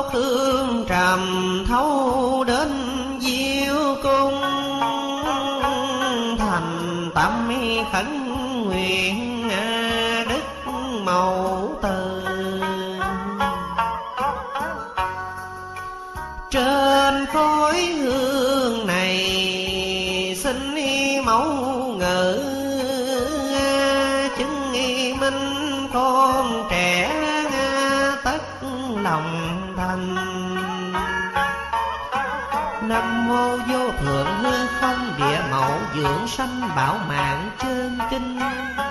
hương trầm thấu đến diêu cung, thành tâm khấn nguyện đức mẫu từ. Trên khói hương này xin mẫu ngự, chứng minh con trẻ tất lòng thành. Nam mô vô thượng hư không địa mẫu dưỡng sanh bảo mạng trên kinh.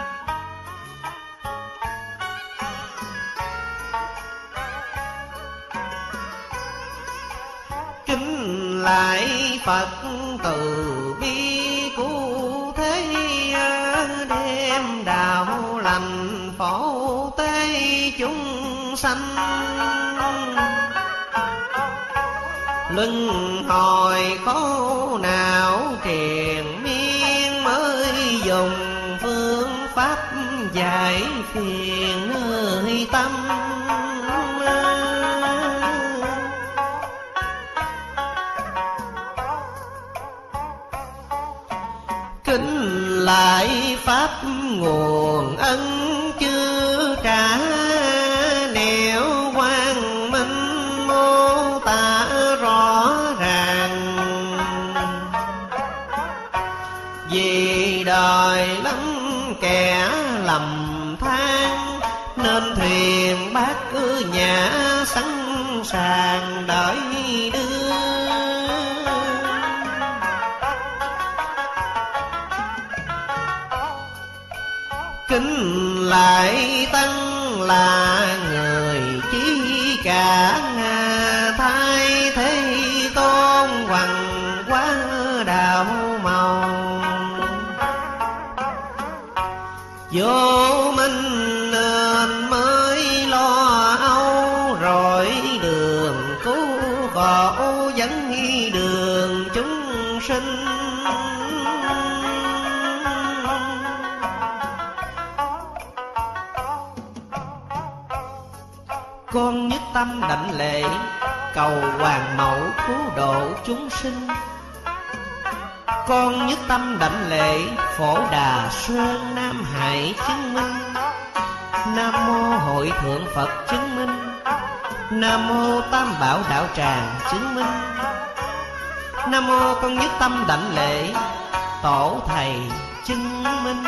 Kính lại Phật từ bi cứu thế, đem đạo lành phổ tế chúng sanh. Luân hồi khổ não triền miên, mới dùng phương pháp giải phiền nơi tâm. Kính lại pháp nguồn ân chưa trả, nẻo quang minh mô tả rõ ràng. Vì đời lắm kẻ lầm than, nên thuyền bác cứ nhã sẵn sàng đợi đưa. Kính lại tăng là người chí cả, thay thế tôn hoàng quá đạo màu. Vô minh nên mới lo âu, rồi đường cứu khổ dẫn đường chúng sinh. Con nhất tâm đảnh lễ, cầu hoàng mẫu cứu độ chúng sinh. Con nhất tâm đảnh lễ, Phổ Đà Sơn Nam Hải chứng minh. Nam mô Hội Thượng Phật chứng minh. Nam mô Tam Bảo Đạo Tràng chứng minh. Nam mô con nhất tâm đảnh lễ, Tổ Thầy chứng minh.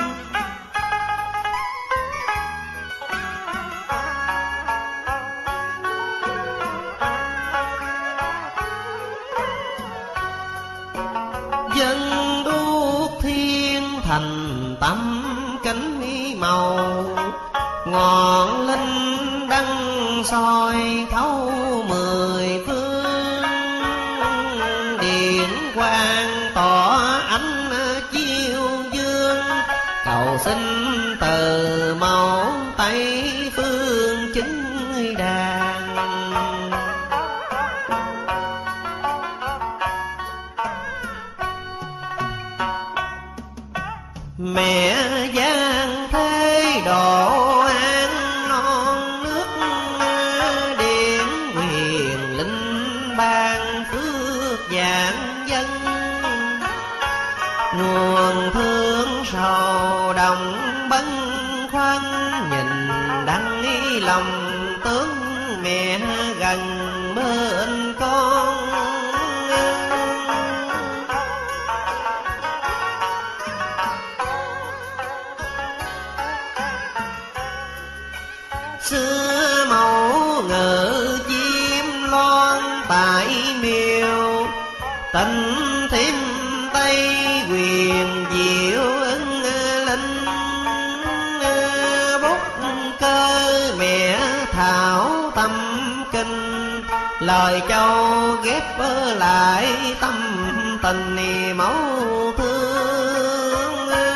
Dân đuốc thiên thành tâm cánh màu, ngọn linh đăng soi thấu mười phương. Điện quang tỏ ánh chiêu dương, cầu xin từ mẫu Tây phương chính đàn. Mẹ giang thế độ an non nước, điện quyền linh ban phước vạn dân. Nguồn thương sầu đồng bấn khoăn, nhìn đắng lòng tướng mẹ gần bên con. Xưa mẫu ngự chim loan tại miều, tình thêm Tây quyền diệu ưng linh. Bút cơ mẹ thảo tâm kinh, lời châu ghép lại tâm tình mẫu thương.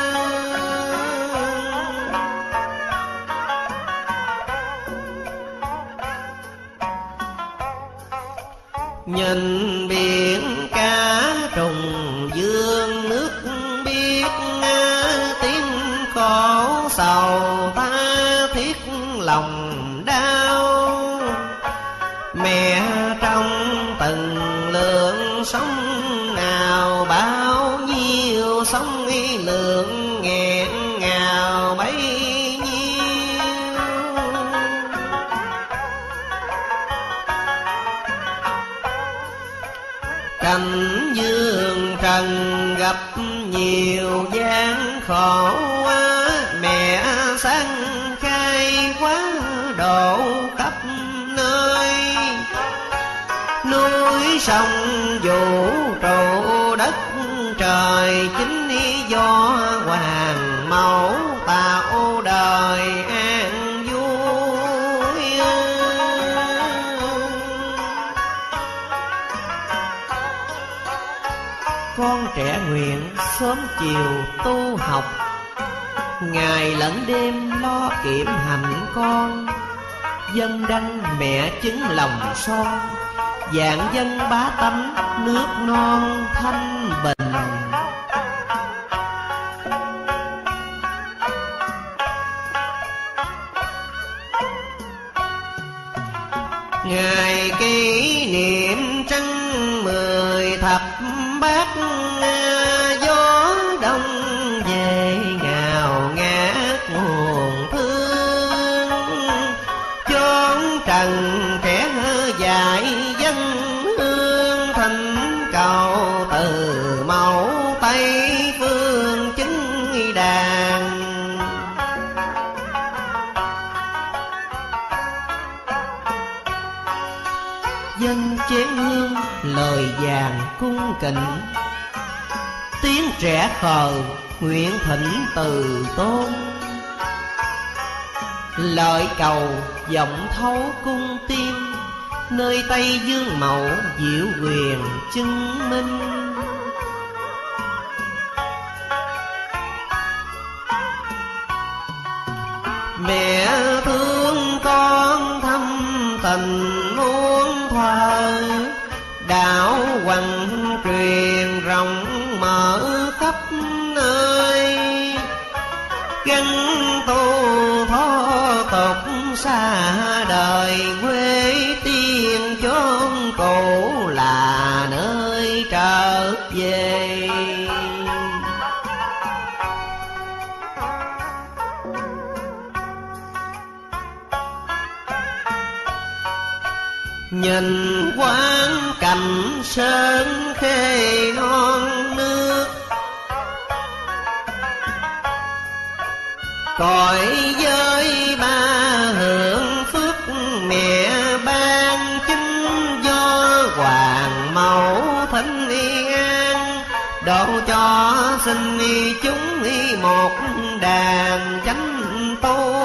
Nhìn biển cá trùng dương nước biếc, tiếng khổ sầu tha thiết lòng đau. Mẹ trong từng lượng sống nào, bao nhiêu sống lượng nghẹn ngào bấy nhiêu. Cảnh dương trần gặp nhiều gian khổ, mẹ sáng khai quá độ khắp nơi. Núi sông vũ trụ đất trời, chính do hoàng mẫu tạo đời an vui. Con trẻ nguyện sớm chiều tu học, ngày lẫn đêm lo kiệm hạnh con. Dân đăng mẹ chứng lòng son, vạn dân bá tánh nước non thanh bình. Ngày kỷ niệm trăng 10 thập bát, gió đông về ngào ngát nguồn thương. Chốn trần trẻ dại dân hương, thành cầu từ mẫu Tây phương chứng đàn. Dân chén hương lời vàng cung kính, tiếng trẻ khờ nguyện thỉnh từ tôn. Lợi cầu vọng thấu cung tiên, nơi Tây Dương mẫu diệu quyền chứng minh. Mẹ thương con thâm tình muôn thuở, đạo hoằng truyền rộng mở khắp nơi. Gắn tu thó tục xa đời, quê tiên chốn cũ là nơi trở về. Nhìn quán cảnh sơn khê non nước, cõi giới ba hưởng phước mẹ ban chính. Do hoàng mẫu thỉnh an, độ cho sinh chúng một đàn chánh tu.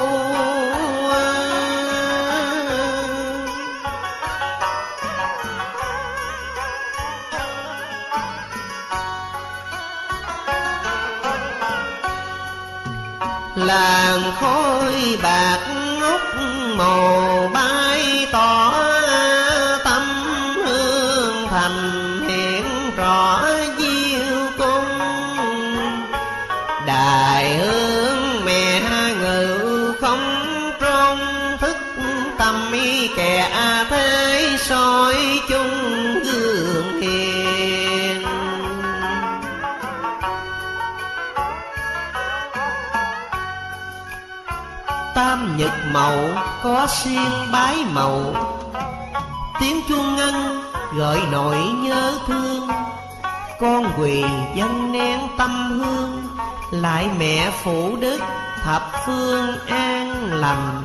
Làng khói bạc ngốc màu bay tỏ, tâm hương thành hiện rõ diêu cung. Đại hương mẹ ngự không trong, thức tâm kẻ thế soi chung gương hiền. Tam nhật mậu có xiên bái mậu, tiếng chuông ngân gợi nỗi nhớ thương. Con quỳ dâng nén tâm hương, lại mẹ phụ đức thập phương an lành.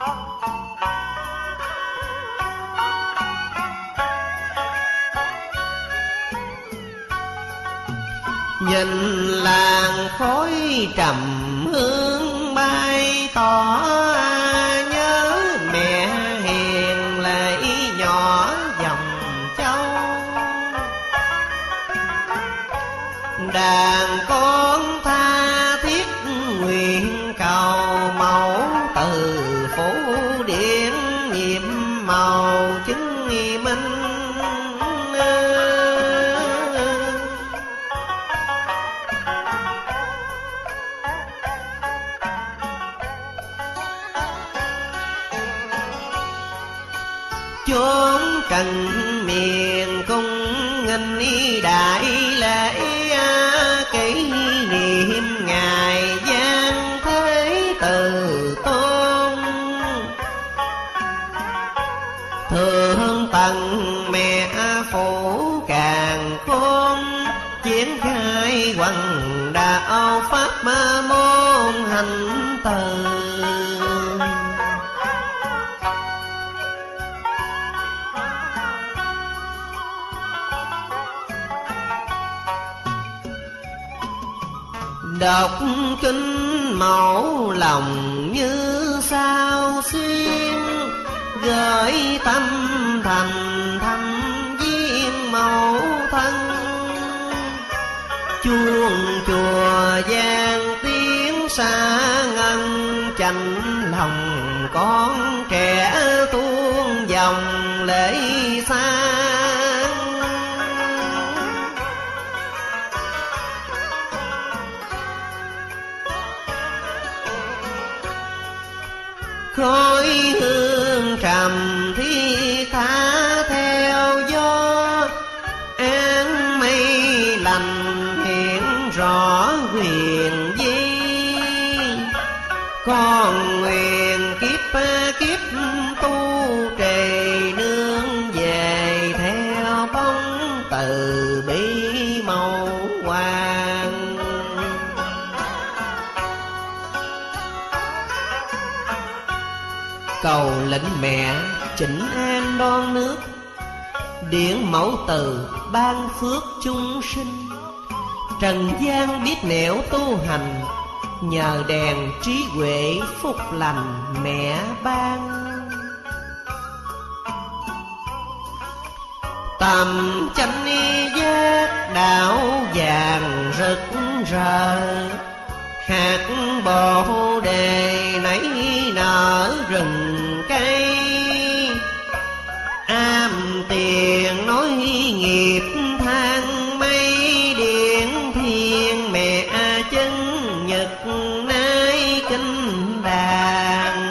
Nhìn làng khói trầm hương bay tỏ, nhớ mẹ hiền lệ nhỏ dòng châu. Đàn con tha thiết nguyện cầu mẫu, từ phủ điện nhiệm màu chứng minh. Chúa bốn trần miền cung nghinh đại lễ kỷ niệm ngày Giang Thế Từ Tôn. Thượng tầng mẹ phủ càng khôn, triển khai hoằng đạo pháp môn hành từ. Đọc kinh mẫu lòng như sao xuyên, gửi tâm thành thăm viên mẫu thân. Chuông chùa vang tiếng xa ngân, chạnh lòng con trẻ tuôn dòng lễ sang. Khói hương trầm thi tha theo gió, áng mây lành hiện rõ huyền vi. Con nguyện kiếp kiếp tu trì, nương về theo bóng từ bi màu hoàng. Cầu lệnh mẹ chỉnh an non nước, điển mẫu từ ban phước chúng sinh. Trần gian biết nẻo tu hành, nhờ đèn trí huệ phúc lành mẹ ban. Tầm chánh giác đạo vàng rực rỡ, hạt bồ đề nảy nở rừng cây. Am tiền nói nghiệp than mây, điện thiên mẹ chân nhật nay kinh đàn.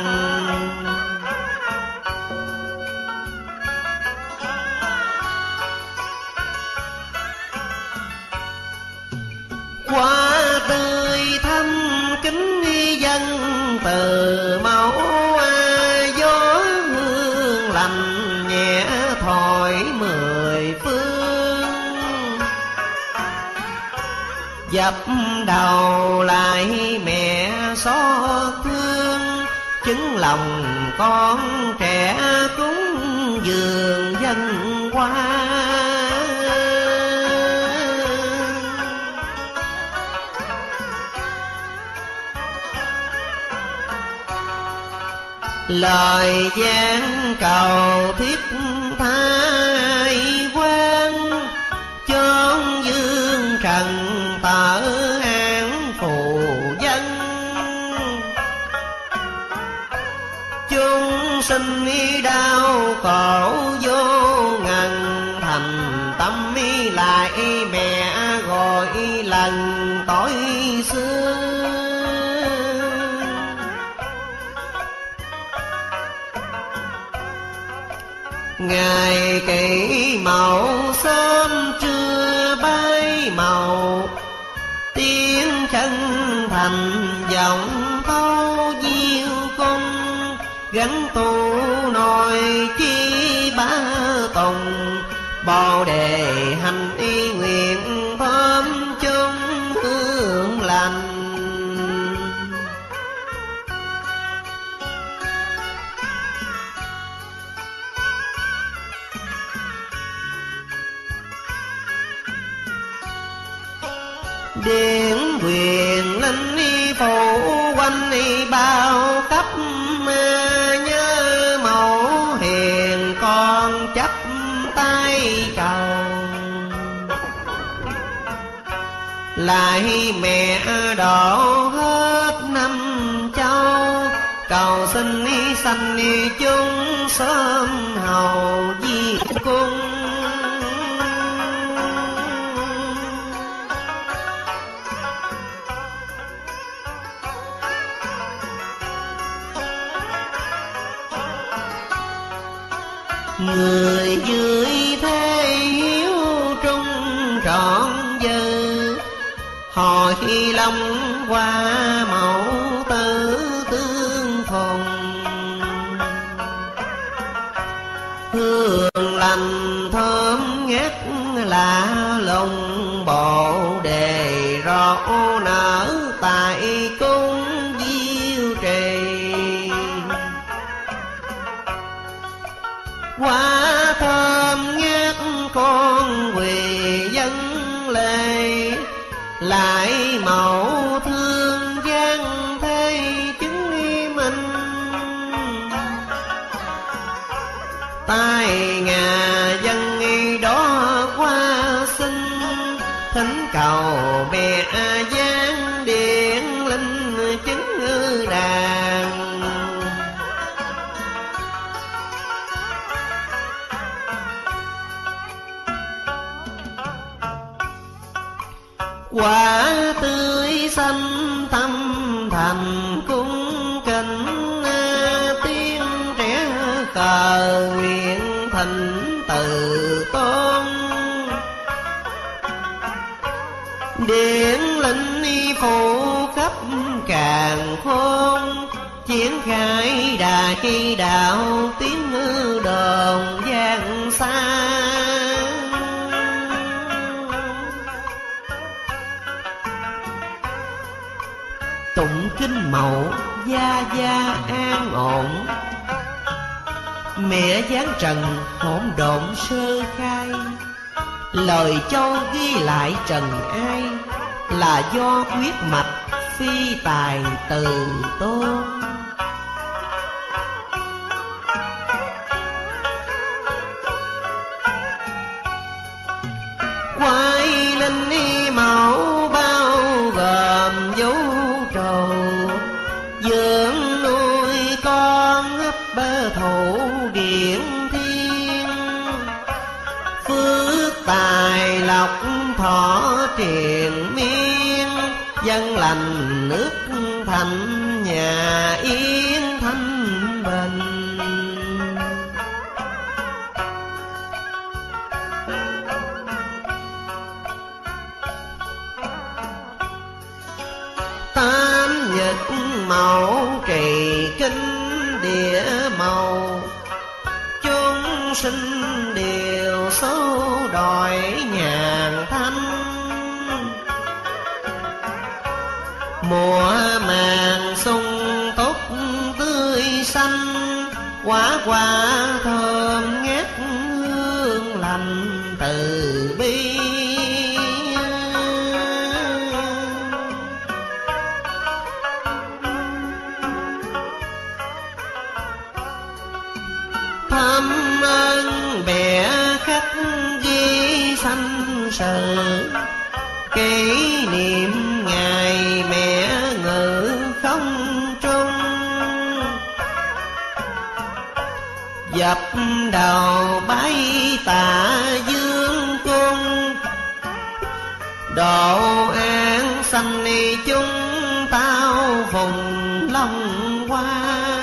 Hoa tươi thăm kính dân từ mẫu, gió hương lành nhẹ thổi mười phương. Dập đầu lại mẹ xót thương, chứng lòng con trẻ cúng dường dân hoa. Lời gian cầu thiết thái quan, chốn dương trần tở án phù dân. Chúng sinh đau khổ vô ngần, thành tâm lại mẹ gọi lần tối xưa. Ngày kỷ mậu sớm trưa bay màu, tiếng chân thành giọng thâu diêu cung. Gắn tu nồi chi bá tùng, bồ đề hành y nguyện thơm chung hương lành. Điển quyền linh phủ quanh bao cấp, nhớ mẫu hiền con chắp tay cầu. Lại mẹ độ hết năm châu, cầu xin sanh chúng sớm hầu di cung. Người người dưới thế hiếu trung trọn dư, hồi long qua mẫu tử tương phùng. Hương lành thơm ngát lạ lùng, bộ đề rõ nở tại cung diêu trì. Hoa thơm ngát con quỳ dân lệ, lại mẫu thương gian thế chứng minh. Tai ngà dân đó qua sinh, thỉnh cầu mẹ giáng điện linh chứng đàn. Quả tươi xanh thâm thành cung kính, tiếng trẻ cờ nguyện thỉnh từ tôn. Điển linh phụ khắp càn khôn, triển khai đại đạo tiếng đồn vang xa. Tụng kinh mẫu gia gia an ổn, mẹ giáng trần hỗn độn sơ khai. Lời châu ghi lại trần ai, là do huyết mạch phi tài từ tôn. Quay linh mẫu bao gồm vũ trụ, dưỡng nuôi con ấp bơ thủ điện thiên. Phước tài lộc thọ triền miên, dân lành nước thành nhà yên thanh bình. Tam nhật mẫu trì kinh địa màu, chúng sinh đều số đòi nhàn thanh. Mùa màng sung túc tươi xanh, quả quả thơm ngát hương lành từ bi. Thăm ơn bè khắc ghi sanh sự, kỷ niệm ngày mẹ ngự không trung. Dập đầu bái tạ dương cung, độ an sanh ni chúng tao phùng long hoa.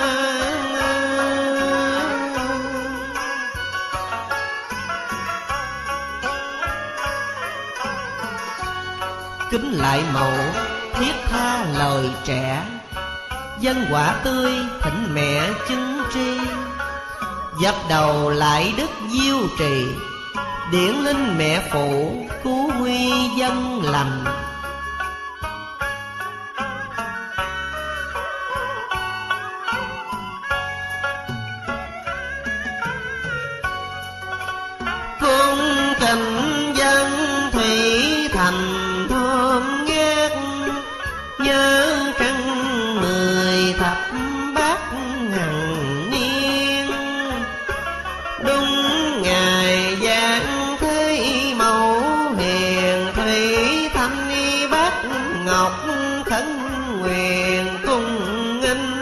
Kính lại mẫu thiết tha lời trẻ, dân quả tươi thỉnh mẹ chứng tri. Dập đầu lại đức diêu trì, điển linh mẹ phụ cứu huy dân lành. Cung kính dân thủy thành thơm ngát, nhớ trăng 10 thập bát hằng niên. Đúng ngày giáng thế mẫu hiền thủy thanh bát ngọc khấn nguyện cung nghinh.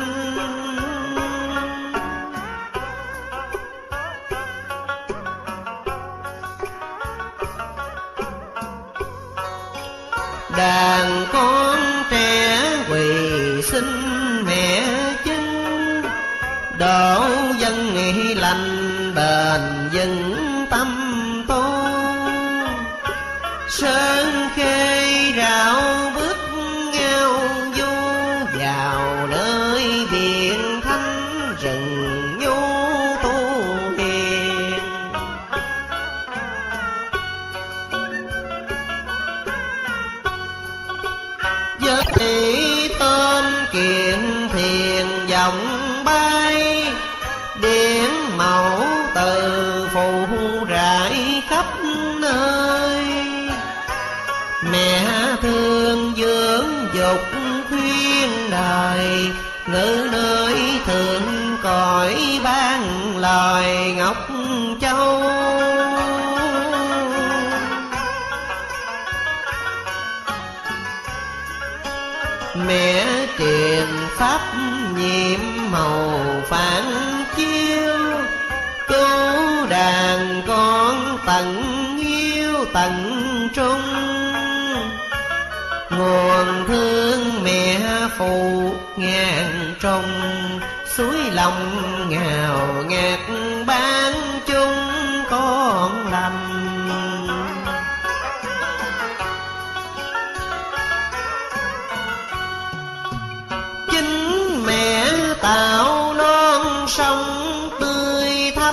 Đàn con trẻ quỳ xin mẹ chứng, độ dân lành bền vững tâm tôn. Sơn khê rạo bước ngao du vào nơi biển thanh rừng nhu tu hiền. Với tên kiện thiền vọng bay, điển mẫu từ phụ rải khắp nơi. Mẹ thương dưỡng dục khuyên đời, ngữ nơi thượng cõi ban lời ngọc châu. Mẹ truyền pháp nhiệm màu phản chiếu, cứu đàn con tận hiếu tận trung. Nguồn thương mẹ phụ ngàn trùng, suối lòng ngào ngạt ban chung con lành. Chính mẹ tạo non sông tươi thắm,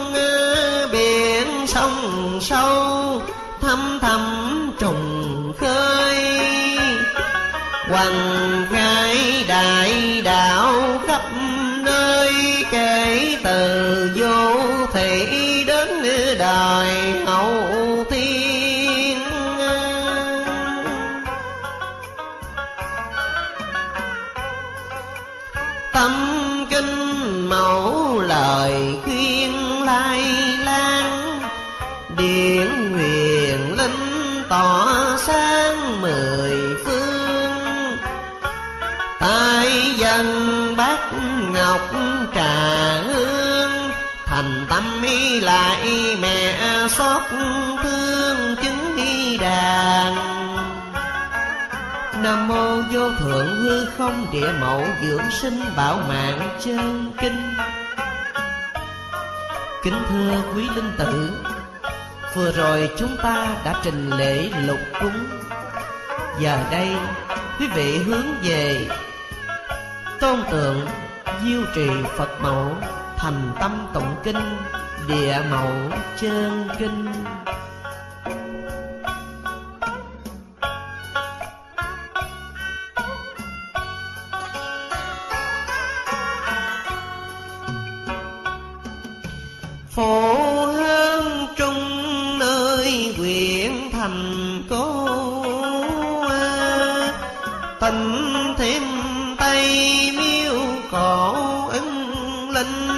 biển sông sâu thăm thăm trùng khơi. Hoằng khai đại đạo khắp nơi, kể từ vô thị đến đời hậu thiên. Tâm kinh mẫu lời khuyên lai lan, điển nguyện linh tỏ sáng mười phương. Tại dân bát ngọc trà hương, thành tâm ý lại mẹ xót thương chứng đi đàn. Nam mô vô thượng hư không địa mẫu dưỡng sinh bảo mạng chân kinh. Kính thưa quý linh tử, vừa rồi chúng ta đã trình lễ lục cúng. Giờ đây quý vị hướng về tôn tượng Diêu Trì Phật mẫu, thành tâm tụng kinh địa mẫu chân kinh. Phổ hơn trung nơi huyện thành cố, tình thêm tây miêu cổ ưng linh.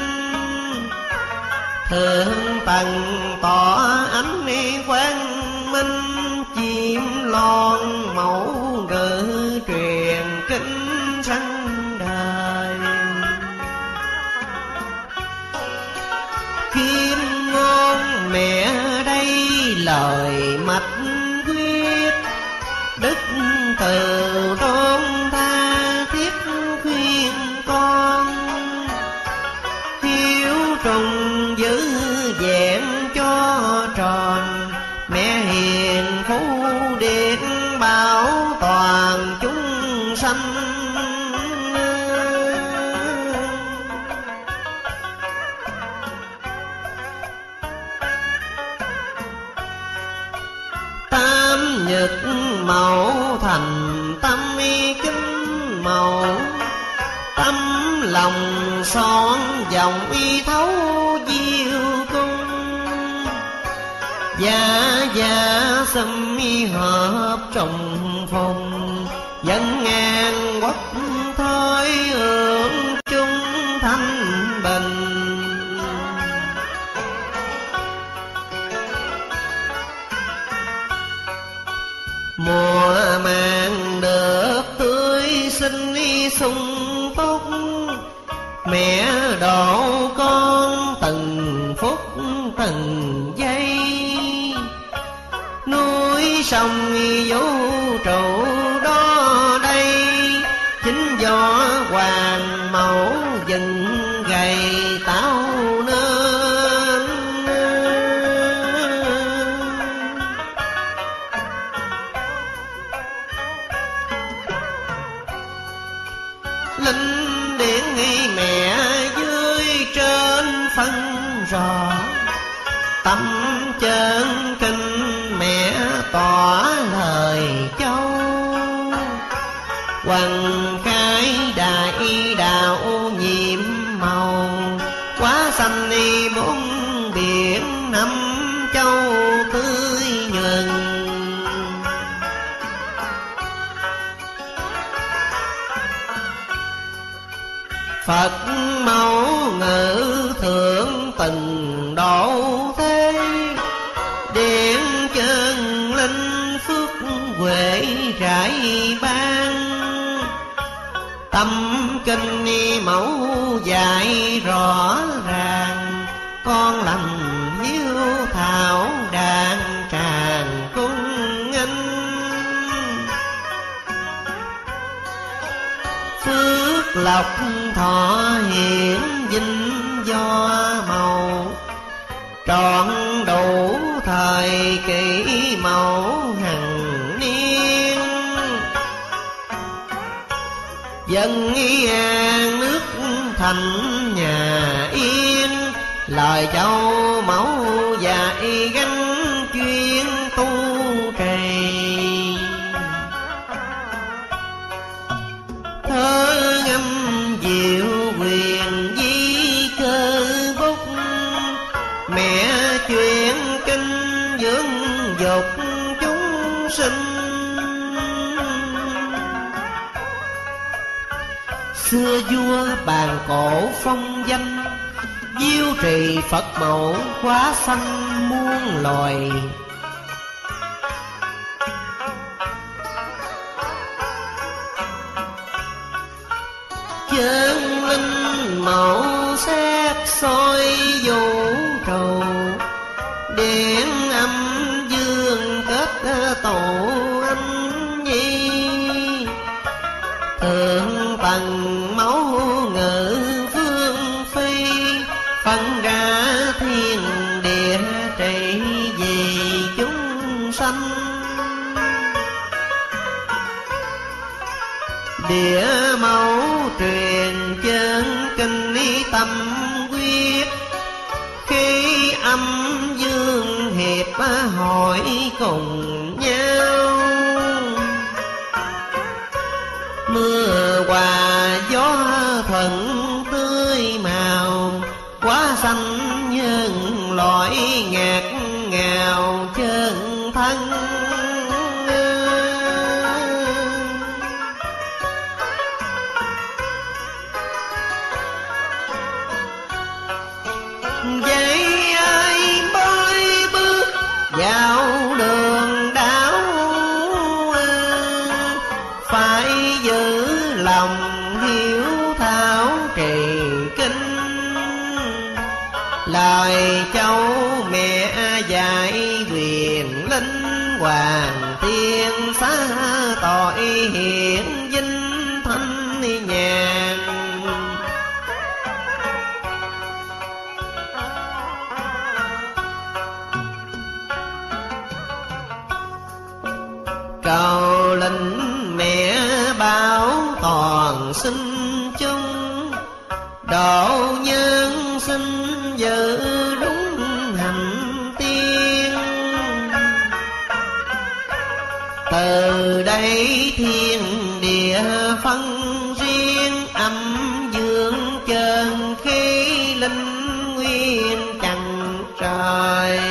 Thượng tầng tỏ ánh quang minh, chim lon mẫu ngữ truyền kinh sanh đời. Kim ngôn mẹ đây lời mạch quyết, đức từ đôn tha thiết khuyên con. Hiếu trùng giữ vẹn cho tròn, mẹ hiền phú điện bảo toàn chúng sanh. Tam nhật mẫu thành tâm kính mẫu, tâm lòng son dòng y thấu diêu cung. Gia xâm hợp trùng phùng, dân ngang quốc thôi hưởng chung thanh bình. Mùa màng được tươi xinh sung túc, mẹ độ con từng phút từng giây. Núi sông vũ trụ đó đây, chính do hoàng mẫu dựng gầy tạo nên. tâm chân kinh mẹ tỏ lời châu. Hoàng khai đại đạo nhiệm màu, quá xanh đi bốn biển năm châu tươi nhuần. Phật mẫu ngự thượng từng độ thế, điện chân linh phước huệ rải ban. Tâm kinh mẫu dạy rõ ràng, con lành hiếu thảo đàn tràng cung nghênh. Phước lộc thọ hiển vinh do màu, trọn đủ thời kỷ mẫu hằng niên. Dân an nước thành nhà yên, lời châu mẫu dạy gắn chuyên tu trì. Thơ ngâm diệu quyền di cơ bút, mẹ truyền kinh dưỡng dục chúng sinh. Xưa vua bàn cổ phong danh, diêu trì Phật mẫu quá sanh muôn loài. Chân linh mẫu xét soi vũ trụ, điện âm dương kết tổ anh nhi. Thượng tầng mẫu ngự phương phi, phân ra thiên địa trị vì chúng sanh. Địa mẫu truyền chân kinh tâm quyết, khi âm dương hiệp hội cùng nhau. Mưa hòa gió thuận tươi màu, quá xanh nhân loại ngạt ngào chân thân. Vậy ai mới bước vào đường đạo, phải giữ lòng hiếu thảo trì kinh. Lời châu mẹ dạy quyền linh, hoàng thiên xá tội hiện vinh thanh nhàn. Cầu linh mẹ bảo toàn sinh chung, độ nhân sinh giữ đúng hành tiên. Từ đây thiên địa phân riêng, âm dương chân khí linh nguyên trần trời.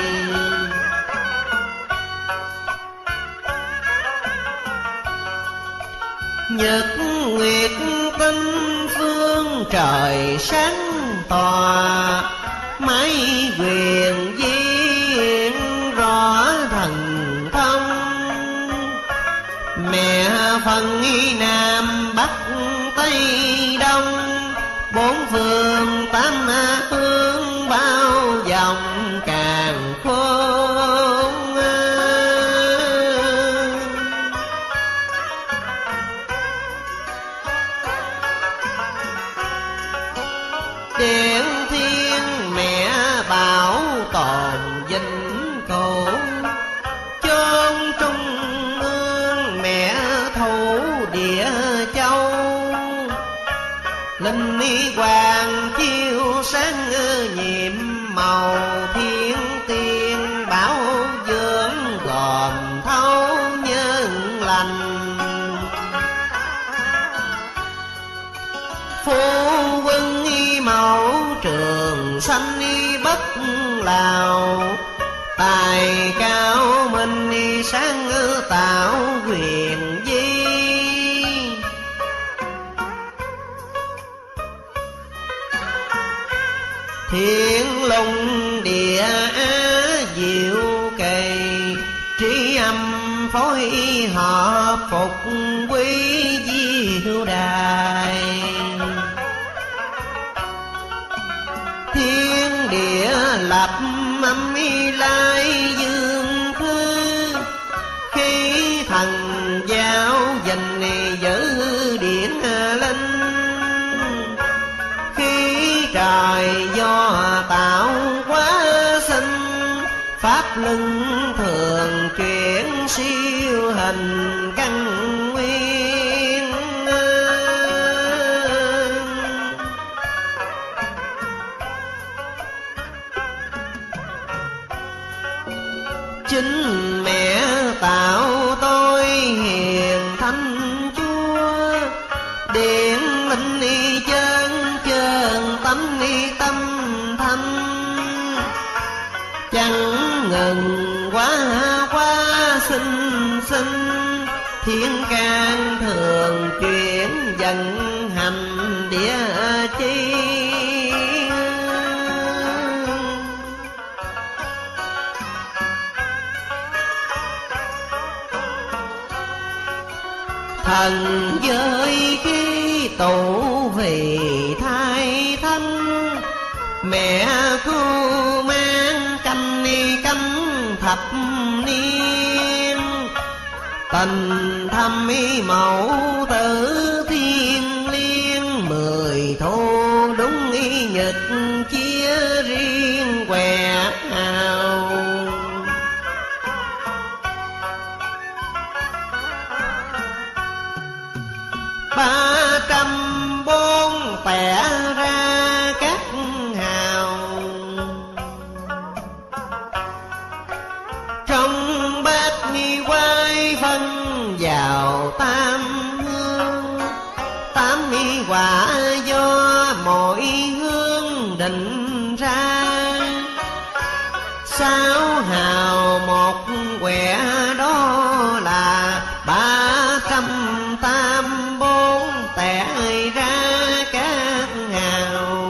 Nhật nguyệt tinh phương trời sáng tỏa, mái quyền viên rõ thần thông. Mẹ phân nam bắc tây đông, bốn phương tám hướng bao vòng càn khôn. Điện thiên mẹ bảo tồn vĩnh cửu, chốn trung ương mẹ thủ địa châu. Linh y hoàng chiếu sáng nhiệm màu thiên hào, tài cao minh sáng tạo quyền di. Thiên lùng địa á diệu kỳ, trí âm phối hợp phục quý diệu đài. Thiên địa lập âm lai dương thư, khi thần giáo dình giữ điển linh. Khi trời do tạo hóa sinh, pháp luân thường chuyển siêu hình căn nguyên. Chính mẹ tạo tôi hiền thánh Chúa, điện linh chân chân tánh tâm thanh. Chẳng ngừng quá quá sinh sinh, thiên can thường chuyển dần hành địa chi. Thần giới khi tụ vì thai thanh, mẹ cứu mang canh canh thập niên. Tình thâm mẫu tử thiên liêng, mười thu đúng nhật chia riêng què ào. 304 tẻ ra các hào, trong bát nghi quay phân vào tam hương. Tám nghi quả do mỗi hương định ra, 6 hào một quẻ đó là 384 tẻ ra các hào.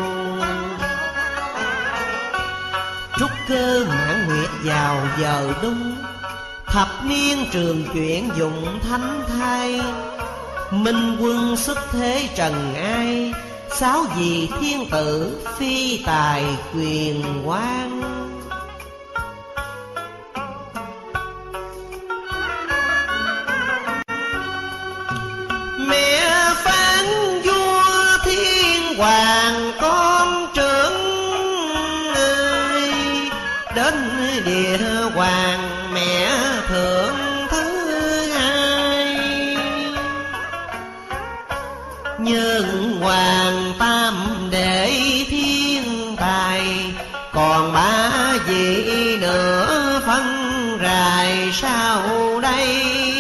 Trúc cơ mãn nguyệt vào giờ đúng, thập niên trường chuyển dụng thánh thai. Minh quân xuất thế trần ai, 6 vị thiên tử phi tài quyền quan. Mẹ phán vua thiên hoàng con trưởng ơi, đến địa hoàng mẹ thượng thứ hai. Nhưng hoàng tam đệ thiên tài, còn 3 vị nữa phân rài sau đây.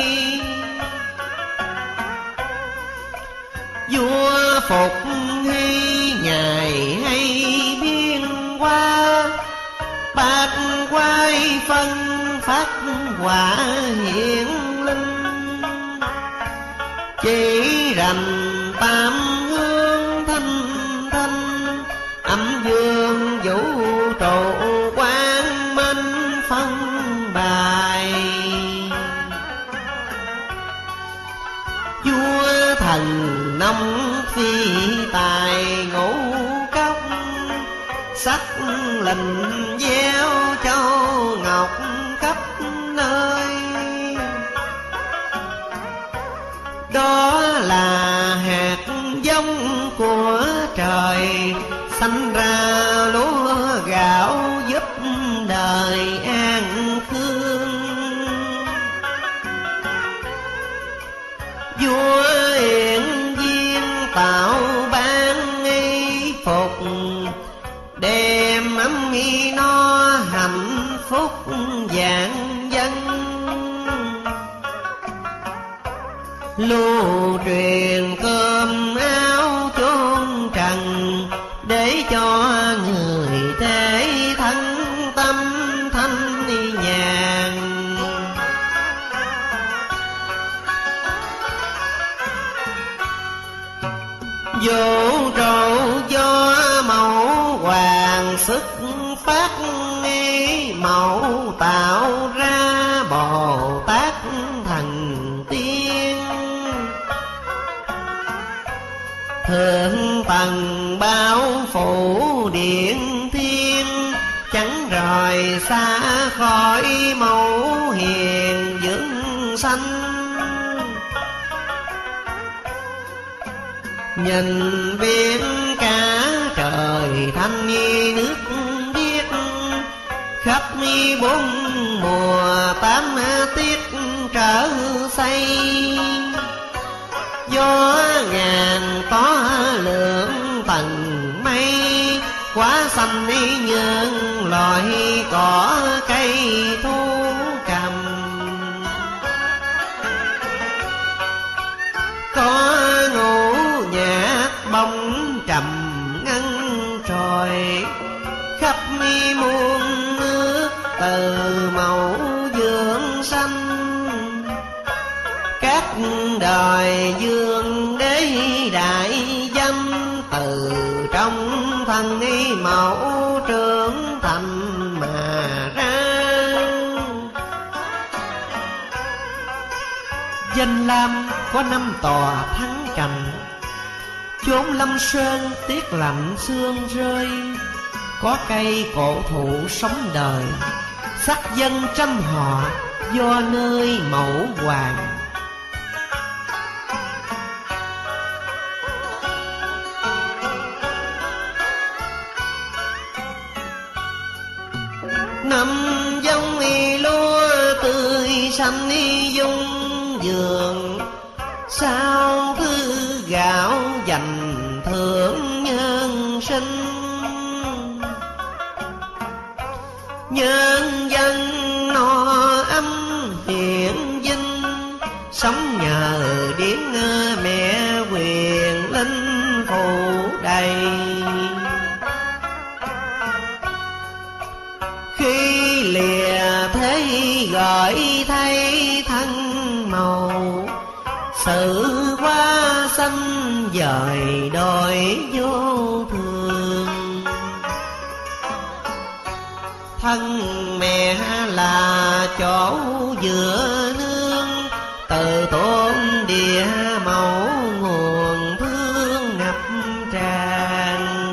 Vua Phục Hy ngày hay biên qua, bát quái phân phát quả hiển linh. Chỉ rành tam hương thanh thanh, âm dương vũ trụ quang minh phân bài. Vua thần nông phi tài ngũ cốc, sắc lình gieo châu ngọc khắp nơi. Đó là hạt giống của trời, sanh ra lúa gạo giúp đời an khương. Vua Yên Viên tạo ban y phục, đem ấm y no hạnh phúc vạn dân. Lưu truyền cơm áo chốn trần, để cho người thế thân tâm Vũ trụ do mẫu hoàng sức phát, mẫu tạo ra Bồ Tát thần tiên. Thượng tầng bao phủ điện thiên, chẳng rời xa khỏi mẫu hiền dưỡng sanh. Nhìn biết cả trời thanh như nước biếc, khắp bốn mùa tám tiết trở xây. Gió ngàn có lượng tầng mây, quá xanh như loài cỏ cây thú cầm. Có ngũ nhạc bóng trầm ngân trồi, khắp muôn nước từ màu dương xanh. Các đời dương đế đại danh, từ trong thân mẫu trưởng thành mà ra. Danh lam có 5 tòa thắng cảnh, chốn lâm sơn tiết lạnh sương rơi. Có cây cổ thụ sống đời, sắc dân trăm họ do nơi mẫu hoàng. Năm giống lúa tươi xanh dung vườn, sao thứ gạo dành thưởng nhân sinh. Nhân dân no ấm hiển vinh, sống nhờ điển mẹ quyền linh phù đầy. Khi lìa thế gửi thay thân màu, sự hoa xanh dời đôi vô thường. Thân mẹ là chỗ dựa nương, từ tôn địa mẫu nguồn thương ngập tràn.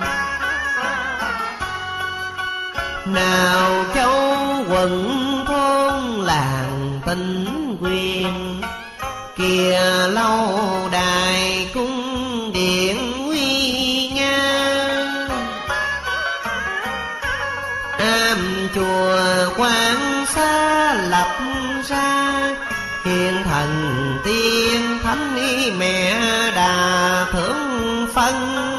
Nào châu quận thôn làng tinh quyền, kìa lâu đài cung điện nguy nga. Am chùa quan xa lập ra, hiền thần tiên thánh mẹ đà thượng phân.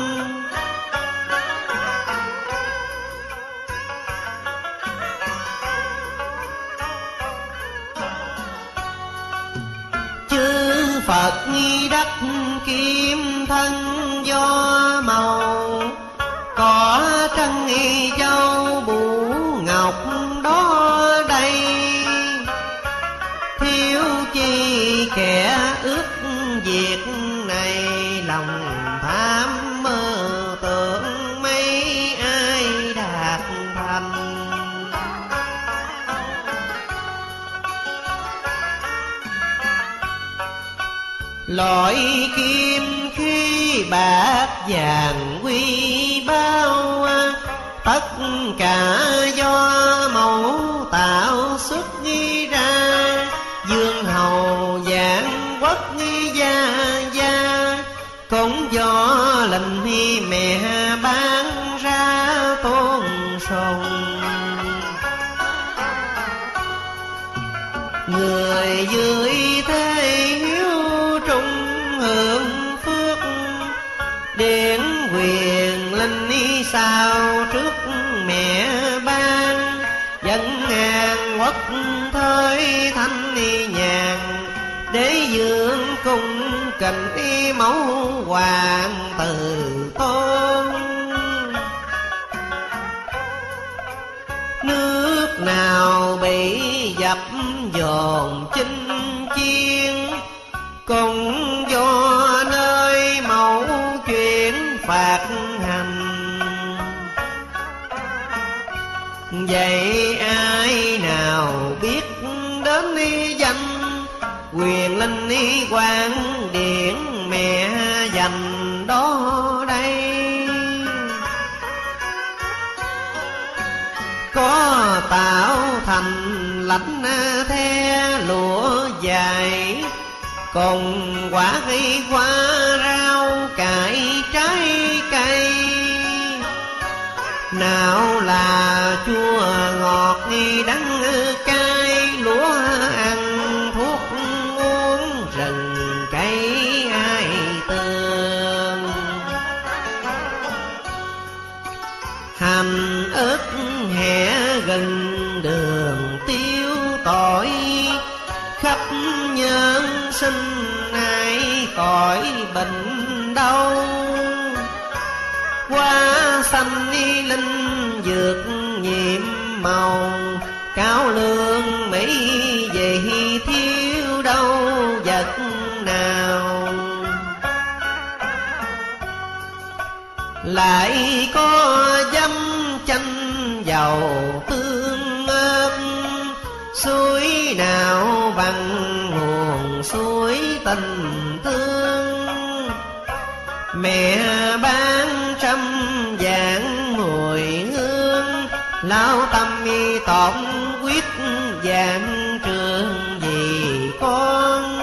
Phật đắc kim thân do màu, có trân châu bủ ngọc đó đây. Thiếu chi kẻ ước việc này, lòng tham mơ tưởng mấy ai đạt thành. Loại kim khí bạc vàng quý bao, tất cả do mẫu tạo xuất ra. Dương hầu giảng quốc gia gia, cũng do lệnh mẹ ban ra tôn sùng. Người dưới thế hiếu trung hưởng phước, điển quyền linh sao trước mẹ ban. Dân ngàn quốc thới thanh nhàn, để dưỡng cung kính mẫu hoàng từ tôn. Nước nào bị dập dồn chinh chiến, cũng do nơi mẫu vậy ai nào biết đến danh quyền linh quan điển mẹ dành đó đây. Có tạo thành lãnh the lụa dài, cùng quả cây hoa rau cải trái cây. Nào là chua ngọt đắng cay, lúa ăn thuốc uống rừng cây ai tường. Hành ớt hẹ gần đường tiêu tỏi, khắp nhân sinh ai khỏi bệnh đau. Hoa xanh linh dược nhiệm màu, cao lương mỹ vậy thiếu đâu vật nào. Lại có dăm chanh dầu tương ớt, suối nào bằng nguồn suối tình thương. Mẹ bán trăm vạn mùi hương, lao tâm tổn quyết vạn trường vì con.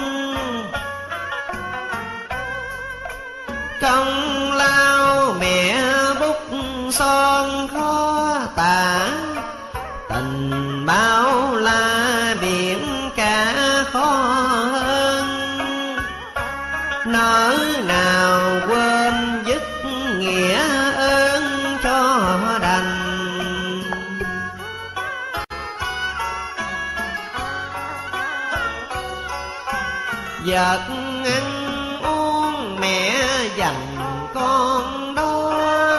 Công lao mẹ bút son khó tả, tình bao la biển cả khó hơn. Nỡ nào quên dứt nghĩa ơn cho đành. Vật ăn uống mẹ dành con đó,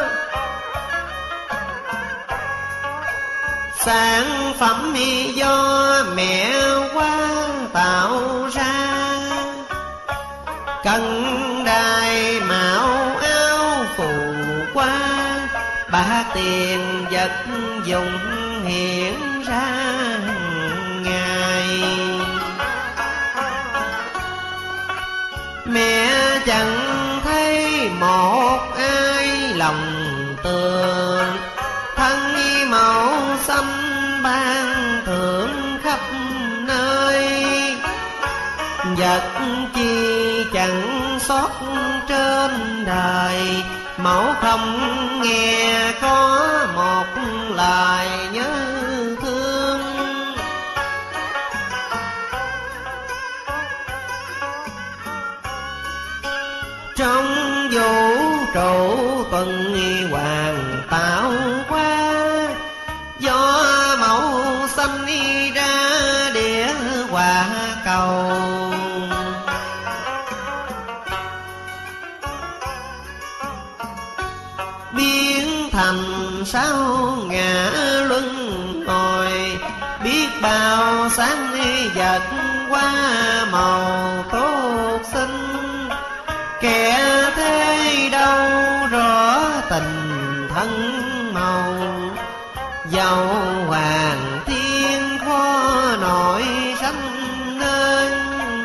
sản phẩm do mẹ qua tạo ra. Cân đài mạo áo phù qua, bạc tiền vật dụng hiện ra ngày. Mẹ chẳng thấy một ai lòng tường, thân màu xanh ban thưởng khắp nơi. Vật chi chẳng sót trên đời, mẫu không nghe có một lời nhớ thương. Trong vũ trụ tuần hoàn tạo qua, do mẫu xanh ra địa hòa cầu. Biến thành sao ngã luân hồi, biết bao sáng vật qua màu tốt xinh. Kẻ thế đâu rõ tình thân màu, dầu hoàng thiên khó nổi sanh nên.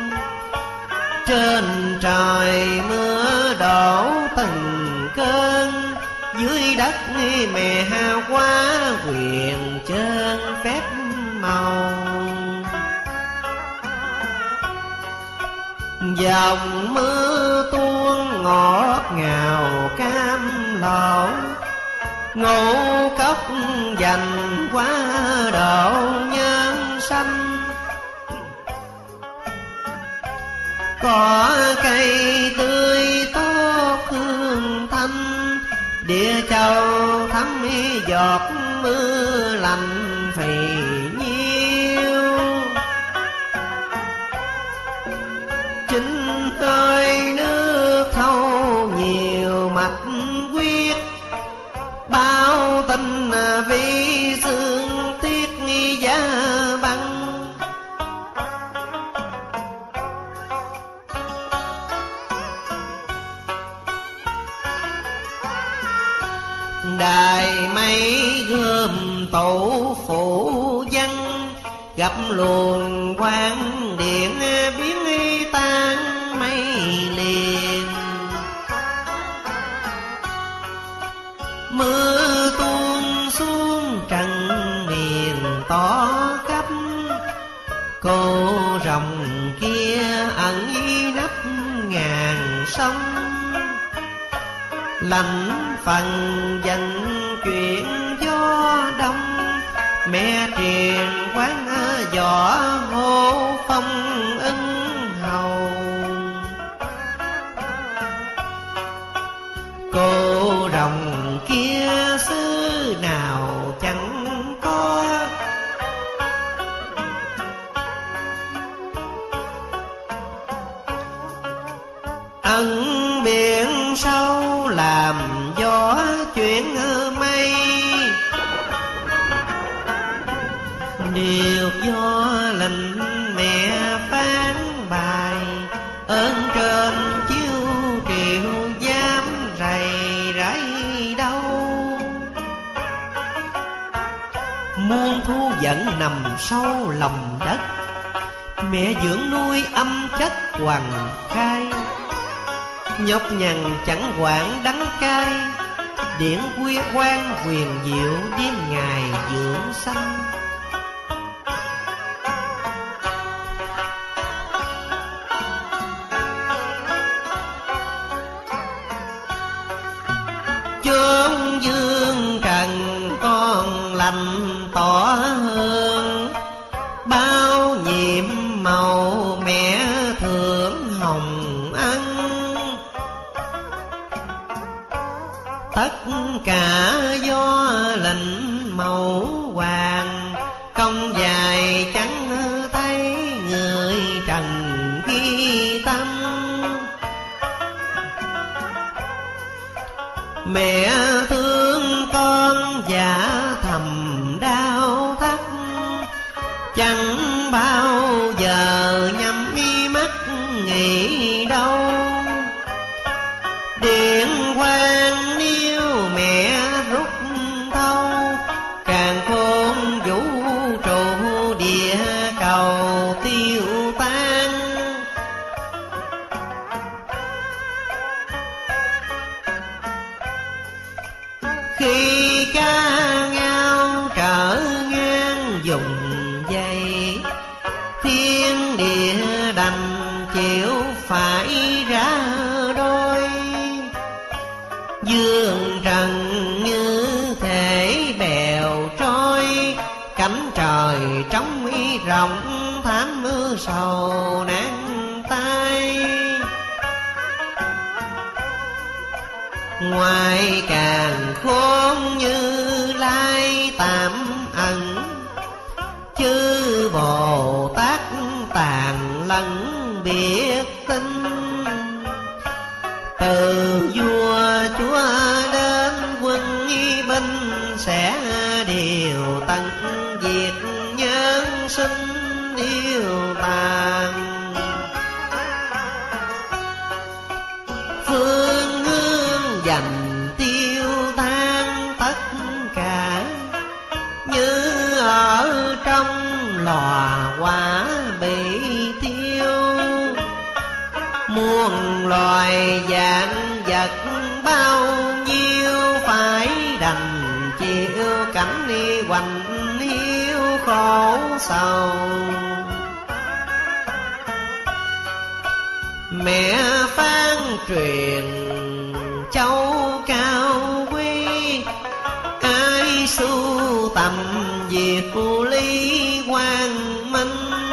Trên trời mưa đổ từng cơn, dưới đất mẹ hao quá quyền trơn phép màu. Dòng mưa tuôn ngọt ngào cam lộ, ngũ cốc dành quá độ nhân sanh. Có cây tươi tốt hương thanh, địa châu thấm giọt mưa lành phì nhiêu. Chính khơi nước thâu nhiều mạch quyết, bao tình vì xương tiếc giá băng. Đài mây gươm tụ gặp luồng quang điện biến tan mây liền. Mưa tuôn xuống trần miền tỏ khắp, cô rồng kia ẩn nấp ngàn sông. Lạnh phần dần chuyện gió đông, mẹ truyền quán võ hô phong ưng hầu. Cô rồng kia xứ nào chẳng có, ẩn biển sâu làm gió chuyển mây. Điều do lệnh mẹ phán bài, ơn trên chiếu triệu dám rầy rẫy đâu. Muôn thu giận nằm sâu lòng đất, mẹ dưỡng nuôi âm chất hoàng khai. Nhọc nhằn chẳng quản đắng cay, điển quy quan huyền diệu đêm ngày dưỡng sanh. Chốn dương trần con lành tỏ hơn, bao nhiệm màu mẹ thưởng hồng ân. Tất cả do lệnh mẫu hoàng, công dài chẳng thấy người trần ghi tâm. Mẹ thương con dạ thầm đau thắt, chẳng bao giờ nhắm mắt nghĩ đâu. Điện quang nếu mẹ rút thâu, càng khôn vũ trụ địa cầu tiêu tan. Khi ca ngao trở ngang dùng dây, thiên địa đành chịu phải ra đôi. Dương trần như thể bèo trôi, cánh trời trống rộng thảm mưa sầu nan tai. Ngoài càng khôn như lai tạm ẩn, chư Bồ Tát tàn lẫn biết tin. Từ vua chúa đến quân binh, sẽ điều tận diệt nhân sinh điều tàn. Phương hương dành tiêu tan tất cả, như ở trong lò quả bị tiêu. Muôn loài dạng vật bao nhiêu, phải đành chịu cảnh đi hoành hiu khổ sầu. Mẹ phán truyền châu cao quý, ai sưu tầm việc lý quang minh.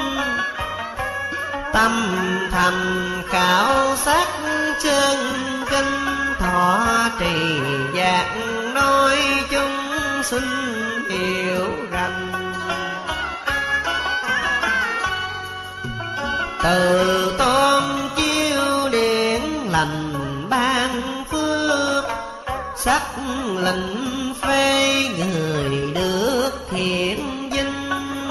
Tâm thành khảo sát chân kinh, thọ trì dạng nói chúng sinh hiểu rành. Từ tôn chiếu điển lành ban phước, sắc lệnh phê người được hiển vinh.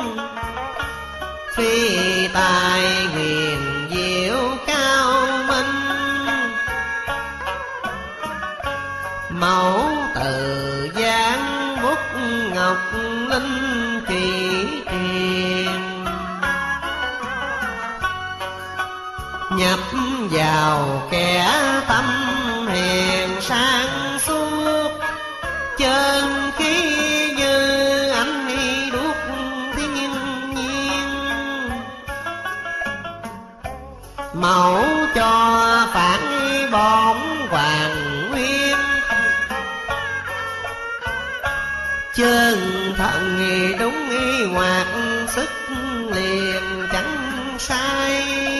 Phi tài huyền diệu cao minh, mẫu từ giáng bút ngọc linh chỉ truyền. nhập vào kẻ tâm hiền sang suốt, chân khí như ánh đuốc thiên nhiên, mẫu cho phản bổn hoàng nguyên, chân thần đúng ngoạc sức liền chẳng sai.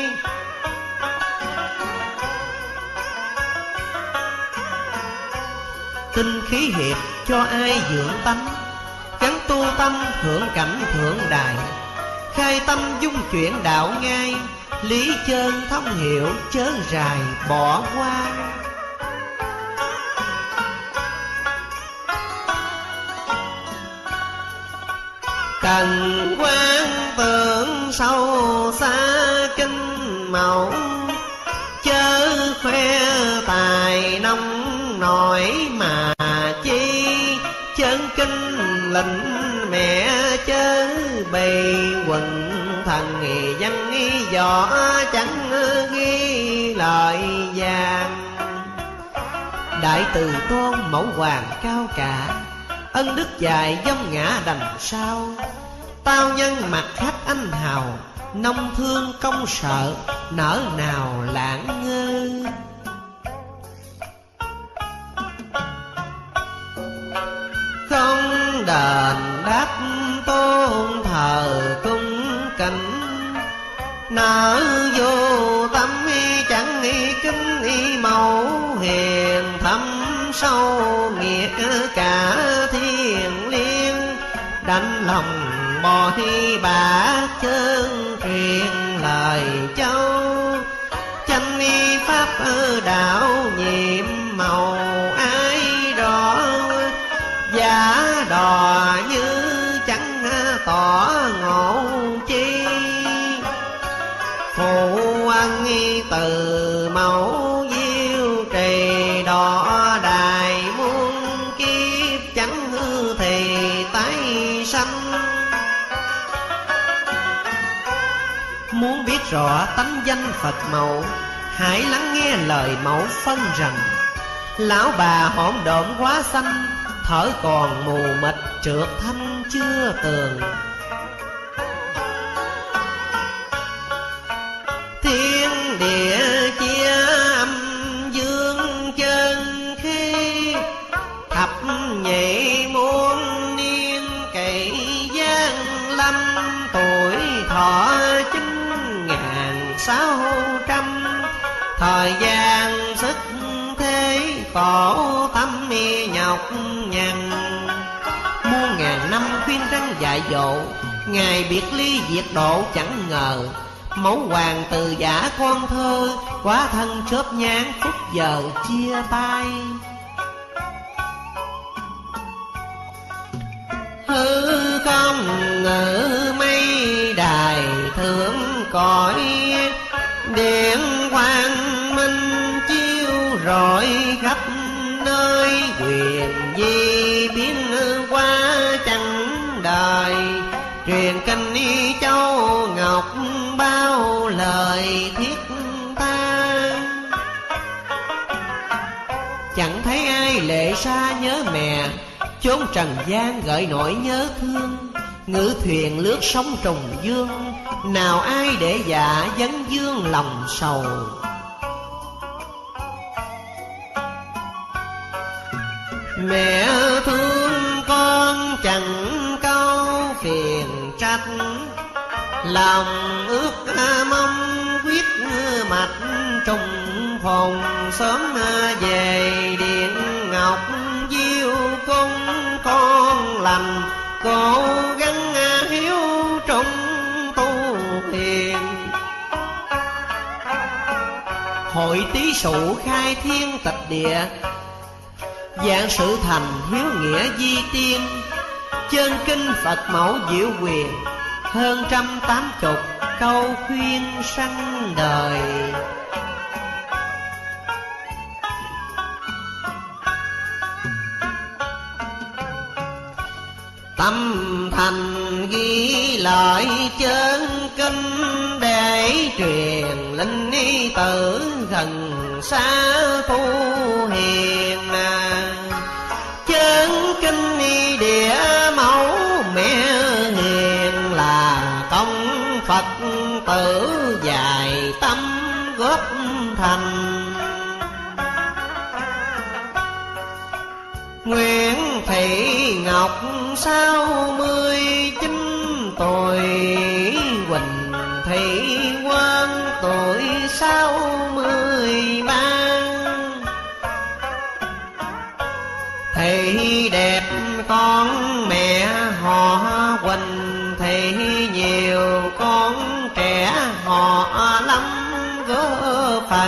Tinh khí hiệp cho ai dưỡng tâm, gắn tu tâm thượng cảnh thượng đại, khai tâm dung chuyển đạo ngay, lý chân thông hiểu chớ rài bỏ qua. Cần quan tưởng sâu xa kinh mẫu, chớ khoe tài nông nổi mà chi, chân kinh lệnh mẹ chớ bày quần thần văn võ chẳng ghi lời vàng. Đại từ tôn mẫu hoàng cao cả, ân đức dài dông ngã đằng sau, tao nhân mặt khách anh hào, nông thương công sợ nỡ nào lãng ngơ. Không đền đáp tôn thờ cung kính, nở vô tâm chẳng kính mẫu hiền, thâm sâu nghĩa cả thiên liêng, đánh lòng bồi bả chân truyền lời châu, chánh pháp đạo nhiệm màu ai rõ, giả đò như chẳng tỏ ngộ chi, phụ ân từ mẫu diêu trì đỏ đài, muôn kiếp chẳng hư thì tái sanh. Muốn biết rõ tánh danh Phật mẫu, hãy lắng nghe lời mẫu phân rằng, lão bà hỗn độn quá xanh, thở còn mù mịt trượt thanh chưa tường. Thiên địa chia âm dương chân khí, thập nhị muôn niên cậy gian lâm, tuổi thọ 9.600, thời gian sức thế khổ tâm nhọc nhằn. Muôn ngàn năm khuyên răng dạy dỗ, ngày biệt ly diệt độ chẳng ngờ, mẫu hoàng từ giả con thơ, quá thân chớp nhoáng phút giờ chia tay. Hư không ngự mây đài thượng cõi, điện quang minh chiếu rọi khắp nơi, quyền di biến qua chẳng đời, truyền kinh châu ngọc bao lời thiết tha. Chẳng thấy ai lệ xa nhớ mẹ, chốn trần gian gợi nỗi nhớ thương, ngự thuyền lướt sóng trùng dương, nào ai để dạ vấn vương lòng sầu. Mẹ thương con chẳng câu phiền trách, lòng ước mong quyết mạch trùng phùng, sớm về điện ngọc diêu cung, con lành cố gắng hiếu trung tu hiền. Hội Tý Sụ khai thiên tịch địa, dạng sự thành hiếu nghĩa di tiên, chân kinh Phật mẫu diệu quyền, hơn 180 câu khuyên sanh đời. Tâm thành ghi lại chân kinh, để truyền linh ni tử gần xa tu hiền. Chân kinh ni địa mẫu mẹ hiền là công Phật tử dài tâm góp thành. Nguyễn Thị Ngọc 69 tuổi, Quỳnh Thị Quang tuổi 63. Thị đẹp con mẹ họ Quỳnh, Thị nhiều con trẻ họ lắm góp phần.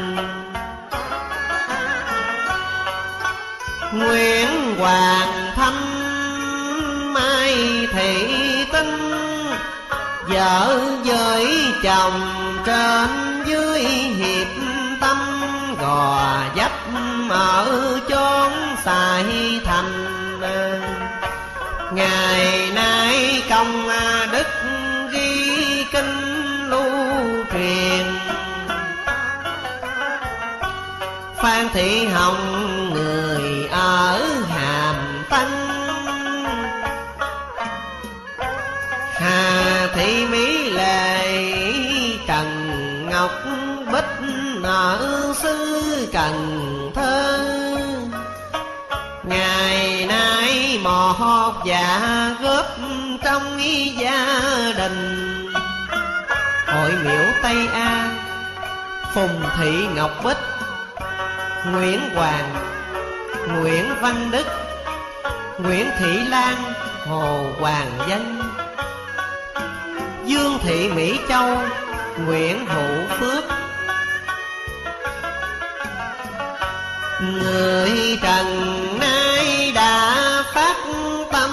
Nguyễn Hoàng Thanh Mai Thị Tinh, vợ với chồng trên dưới hiệp tâm, gò vấp ở chốn xài thành. Ngày nay công đức ghi kinh lưu truyền. Phan Thị Hồng người ở Hàm Tân, Hà Thị Mỹ Lệ Trần Ngọc Bích ở xứ Cần Thơ. Ngày nay một dạ góp trong gia đình. Hội miễu Tây An, Phùng Thị Ngọc Bích, Nguyễn Hoàng, Nguyễn Văn Đức, Nguyễn Thị Lan, Hồ Hoàng Dân, Dương Thị Mỹ Châu, Nguyễn Hữu Phước. Người trần nay đã phát tâm,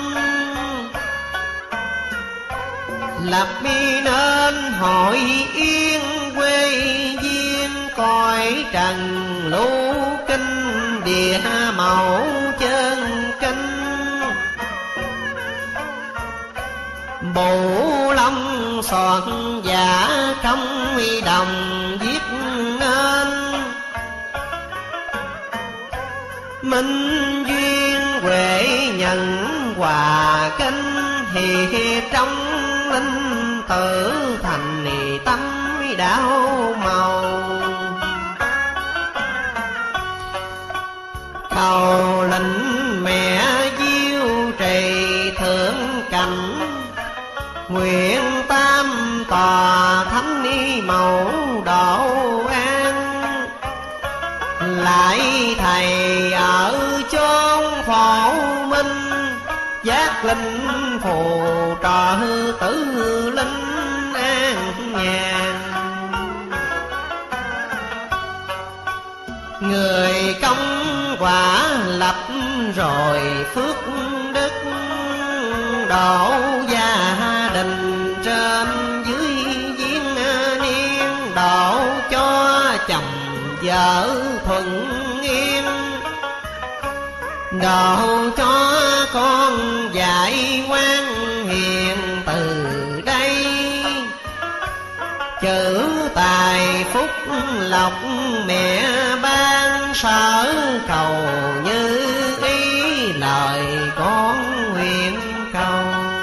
lập nên hội yên quê duyên. Cõi trần lưu kinh địa mẫu chân kinh. Bộ long soạn giả trong đồng viết nên. Minh duyên huệ nhận hòa kinh, hiệp trong linh tử thành tâm đạo màu. Cầu lệnh mẹ diêu trì thượng cảnh, nguyện tam tòa thánh ni mẫu độ an. Lại thầy ở chốn phổ minh, giác linh phù trợ tử linh an nhàn. Người công quả lập rồi phước đức, độ gia đình trên dưới viên niên. Độ cho chồng vợ thuận yên, độ cho con dạy ngoan hiền. Từ đây chữ tài phúc lộc mẹ ban, sở cầu như ý lời con nguyện cầu.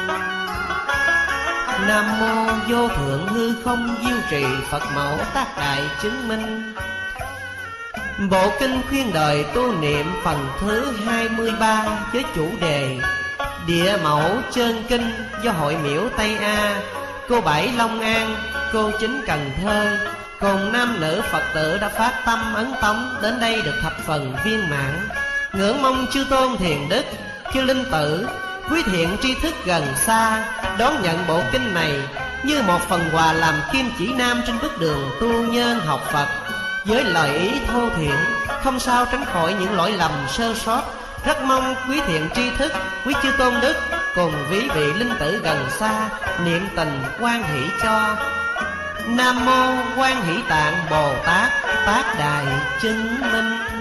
Nam mô vô thượng hư không diêu trì Phật mẫu tác đại chứng minh. Bộ kinh khuyên đời tu niệm phần thứ 23 với chủ đề Địa mẫu chân kinh, do Hội miễu Tây A, cô Bảy Long An, cô Chính Cần Thơ cùng nam nữ Phật tử đã phát tâm ấn tống đến đây được thập phần viên mãn. Ngưỡng mong chư tôn thiền đức, chư linh tử, quý thiện tri thức gần xa đón nhận bộ kinh này như một phần quà làm kim chỉ nam trên bước đường tu nhân học Phật. Với lời ý thô thiện, không sao tránh khỏi những lỗi lầm sơ sót. Rất mong quý thiện tri thức, quý chư tôn đức cùng quý vị linh tử gần xa niệm tình hoan hỷ cho. Nam mô Quan Hỷ Tạng Bồ Tát Tác Đại Chứng Minh.